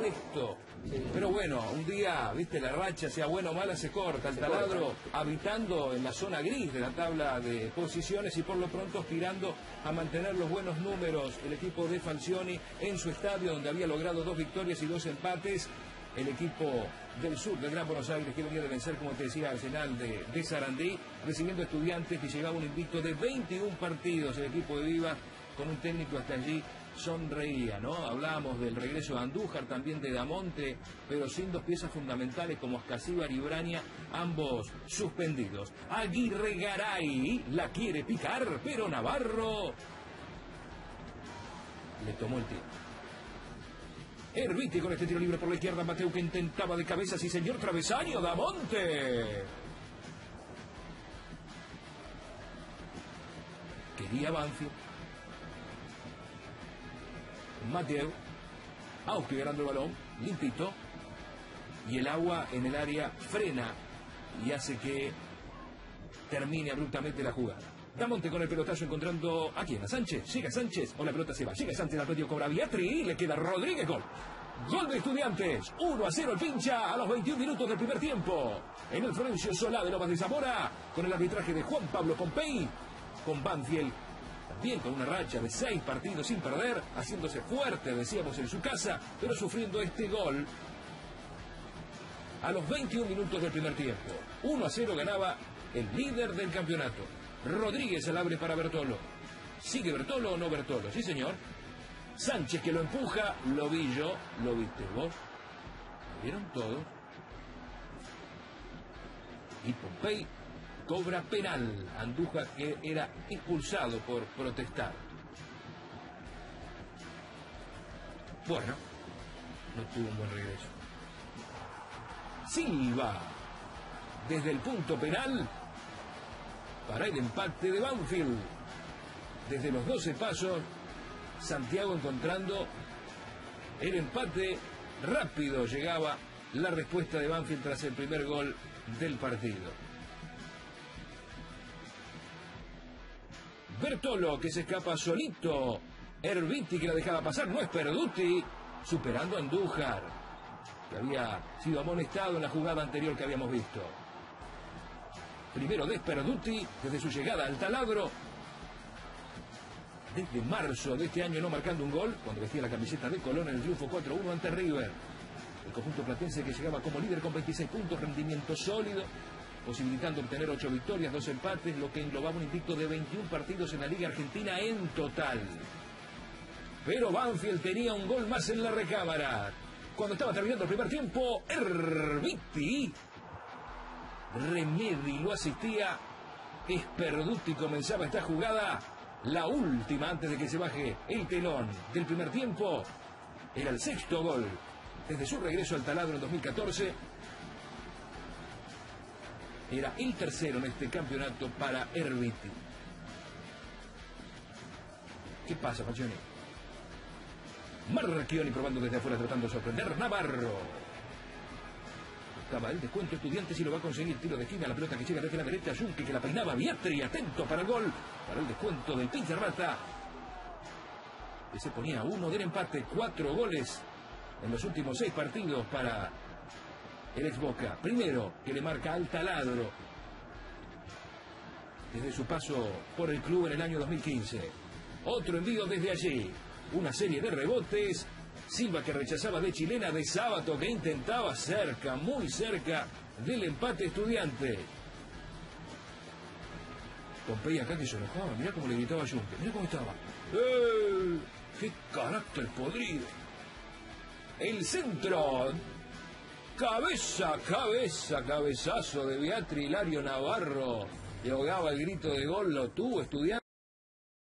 molesto. Pero bueno, un día, viste, la racha, sea buena o mala, se corta. El Taladro habitando en la zona gris de la tabla de posiciones y por lo pronto aspirando a mantener los buenos números el equipo de Falcioni en su estadio, donde había logrado 2 victorias y 2 empates. El equipo del sur del Gran Buenos Aires, que venía de vencer, como te decía, Arsenal de Sarandí, recibiendo Estudiantes, que llegaba un invicto de 21 partidos. El equipo de Vivas, con un técnico hasta allí, sonreía, ¿no? Hablábamos del regreso de Andújar, también de Damonte, pero sin 2 piezas fundamentales como Ascasíbar y Braña, ambos suspendidos. Aguirre Garay la quiere picar, pero Navarro le tomó el tiempo. Erviti con este tiro libre por la izquierda, Mateu que intentaba de cabeza, sí señor, travesaño, Damonte. Quería Banfield. Mateu, Auski ganando el balón, limpito, y el agua en el área frena y hace que termine abruptamente la jugada. Damonte con el pelotazo encontrando a quién, a Sánchez, llega Sánchez, o la pelota se va, llega Sánchez, al medio cobra Viatri, le queda Rodríguez, gol. Gol de Estudiantes, 1-0 el pincha a los 21 minutos del primer tiempo. En el Florencio Solá de Lomas de Zamora, con el arbitraje de Juan Pablo Pompey, con Banfield también con una racha de 6 partidos sin perder, haciéndose fuerte, decíamos, en su casa, pero sufriendo este gol a los 21 minutos del primer tiempo. 1-0 ganaba el líder del campeonato. Rodríguez al abre para Bertolo. ¿Sigue Bertolo o no Bertolo? Sí, señor. Sánchez que lo empuja, lo vi yo, lo viste vos, lo vieron todos. Y Pompey cobra penal. Andújar, que era expulsado por protestar. Bueno, no tuvo un buen regreso. Silva, desde el punto penal, para el empate de Banfield. Desde los 12 pasos, Santiago encontrando el empate. Rápido llegaba la respuesta de Banfield tras el primer gol del partido. Bertolo que se escapa solito. Erviti que la dejaba pasar, no es Perduti, superando a Andújar, que había sido amonestado en la jugada anterior que habíamos visto. Primero de Perduti desde su llegada al Taladro. Desde marzo de este año no marcando un gol, cuando vestía la camiseta de Colón en el triunfo 4-1 ante River. El conjunto platense que llegaba como líder con 26 puntos, rendimiento sólido, posibilitando obtener 8 victorias, 2 empates, lo que englobaba un invicto de 21 partidos en la Liga Argentina en total. Pero Banfield tenía un gol más en la recámara. Cuando estaba terminando el primer tiempo, Erviti, Remedi lo asistía, Perduti comenzaba esta jugada. La última antes de que se baje el telón del primer tiempo. Era el 6º gol desde su regreso al Taladro en 2014. Era el 3º en este campeonato para Erviti. ¿Qué pasa, Falcioni? Marchioni probando desde afuera, tratando de sorprender. Navarro. Buscaba el descuento Estudiantes y lo va a conseguir. Tiro de esquina, la pelota que llega desde la derecha. Junque que la peinaba. Viatri atento para el gol. Para el descuento del Pincha Rata, que se ponía 1 del empate. 4 goles en los últimos 6 partidos para el ex Boca. Primero que le marca al Taladro desde su paso por el club en el año 2015. Otro envío desde allí. Una serie de rebotes. Silva que rechazaba de chilena, de Sábato que intentaba cerca, muy cerca del empate Estudiante. Pompey acá que se enojaba, mirá cómo le gritaba a Junque, mirá cómo estaba. ¡Qué carácter podrido! El centro. Cabezazo de Viatri. Hilario Navarro le ahogaba el grito de gol, lo tuvo Estudiante.